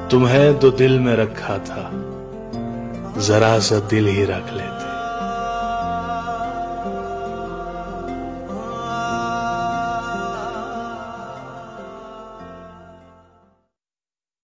तुम्हें तो दिल में रखा था, जरा सा दिल ही रख लेते।